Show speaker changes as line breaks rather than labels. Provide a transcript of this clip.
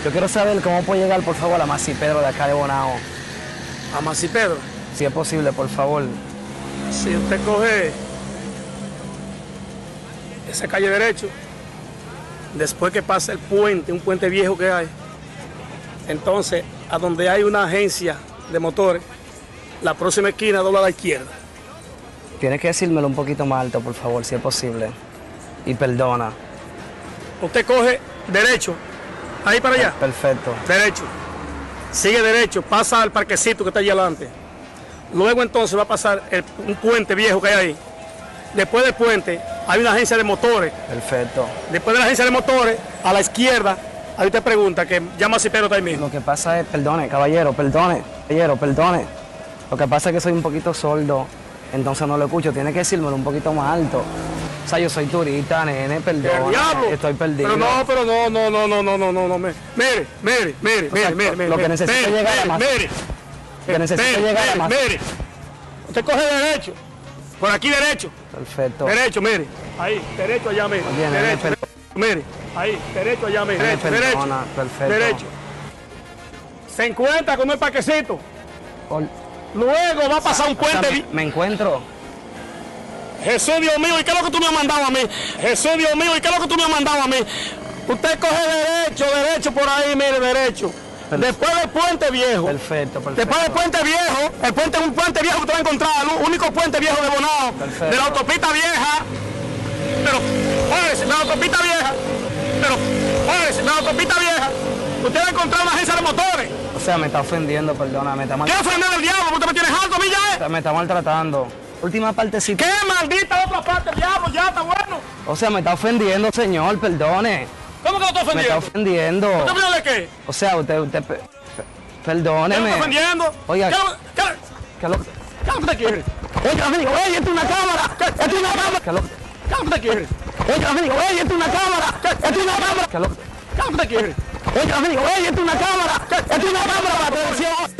Yo quiero saber cómo puedo llegar, por favor, a Masipedro de acá de Bonao.
¿A Masipedro?
Si es posible, por favor.
Si usted coge esa calle derecho, después que pasa el puente, un puente viejo que hay, entonces a donde hay una agencia de motores, la próxima esquina dobla a la izquierda.
Tienes que decírmelo un poquito más alto, por favor, si es posible. Y perdona.
Usted coge derecho, ahí para allá.
Perfecto.
Derecho. Sigue derecho, pasa al parquecito que está allí adelante. Luego entonces va a pasar un puente viejo que hay ahí. Después del puente hay una agencia de motores.
Perfecto.
Después de la agencia de motores, a la izquierda, ahí te pregunta que llama a Masipedro está ahí mismo.
Lo que pasa es, perdone, caballero, perdone. Lo que pasa es que soy un poquito sordo, entonces no lo escucho. Tiene que decírmelo un poquito más alto. O sea, yo soy turista, nene, perdón. Estoy perdido.
Pero no. Mire.
Lo que necesito es llegar a más.
Mire. Usted coge derecho. Por aquí derecho.
Perfecto.
Derecho, mire. Ahí, derecho allá, mire.
Oye, nene,
Derecho. Mire. Ahí, derecho allá, mire.
Nene,
Derecho.
perdona, perfecto.
Derecho. Se encuentra con el parquecito. Luego va a pasar un puente.
Me encuentro.
Jesús Dios mío, ¿y qué es lo que tú me has mandado a mí? Jesús Dios mío, ¿y qué es lo que tú me has mandado a mí? Usted coge derecho por ahí, mire, derecho. Después del puente viejo.
Perfecto.
Después del puente viejo, el puente es un puente viejo que usted va a encontrar, el único puente viejo de Bonao.
Perfecto.
De la autopista vieja. Pero, de la autopista vieja. De la autopista vieja. Usted va a encontrar una agencia de motores.
O sea, me está ofendiendo, perdóname.
¿Qué ofender el diablo? ¿Usted me tiene alto, Villa?
Me está maltratando. Última partecita.
¿Qué maldita otra parte, diablo? Ya está bueno.
O sea, me está ofendiendo, señor, perdone.
¿Cómo que lo está
Me
ofendiendo?
está ofendiendo.
¿Usted ofendido de qué?
O sea, perdóneme.
¿Qué lo está ofendiendo?
Oiga,
¿Qué
¿qué
lo que usted quiere?
Oiga, amigo, esto es una cámara. Esto es una cámara.
¿Qué lo que usted quiere?
Oiga, amigo, esto es una cámara. Esto es una cámara.
¿Qué lo que usted quiere?
Oiga, amigo, esto es una cámara. Esto es una cámara. Atención.